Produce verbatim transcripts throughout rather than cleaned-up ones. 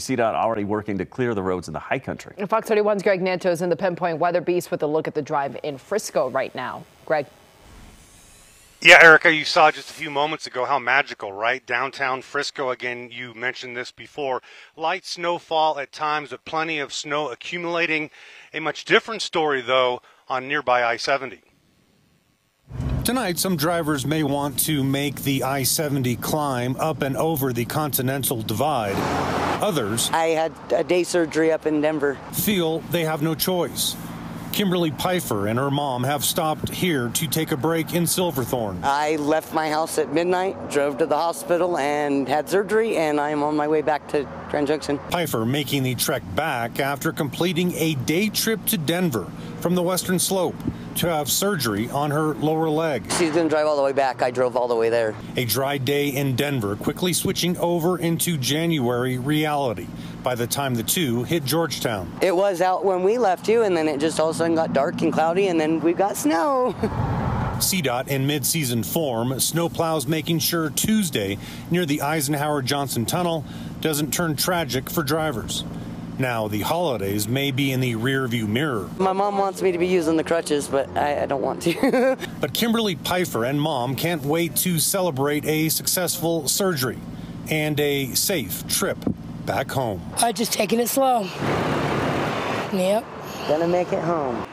C DOT already working to clear the roads in the high country. Fox thirty-one's Greg Nieto is in the Pinpoint Weather Beast with a look at the drive in Frisco right now. Greg. Yeah, Erica, you saw just a few moments ago how magical, right? Downtown Frisco, again, you mentioned this before. Light snowfall at times, but plenty of snow accumulating. A much different story, though, on nearby I seventy. Tonight, some drivers may want to make the I seventy climb up and over the Continental Divide. Others, I had a day surgery up in Denver, feel they have no choice. Kimberly Pfeiffer and her mom have stopped here to take a break in Silverthorne. I left my house at midnight, drove to the hospital and had surgery, and I'm on my way back to Grand Junction. Pfeiffer making the trek back after completing a day trip to Denver from the Western Slope to have surgery on her lower leg. She's going to drive all the way back. I drove all the way there. A dry day in Denver, quickly switching over into January reality by the time the two hit Georgetown. It was out when we left you, and then it just all of a sudden got dark and cloudy, and then we got snow. C DOT in mid-season form, snowplows making sure Tuesday near the Eisenhower Johnson Tunnel doesn't turn tragic for drivers. Now, the holidays may be in the rearview mirror. My mom wants me to be using the crutches, but I, I don't want to. But Kimberly Pfeiffer and mom can't wait to celebrate a successful surgery and a safe trip back home. I just taking it slow. Yep. Gonna make it home.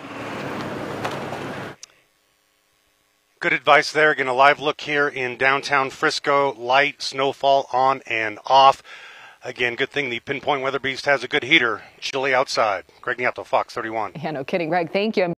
Good advice there. Again, a live look here in downtown Frisco. Light snowfall on and off. Again, good thing the Pinpoint Weather Beast has a good heater. Chilly outside. Greg Nieto, Fox thirty-one. Yeah, no kidding, Greg. Thank you.